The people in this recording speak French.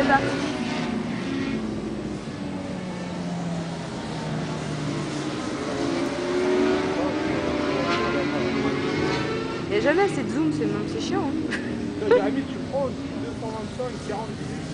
parti. Il n'y a jamais assez de zoom, c'est chiant. Hein. Jérémy, tu prends 225, 40 minutes.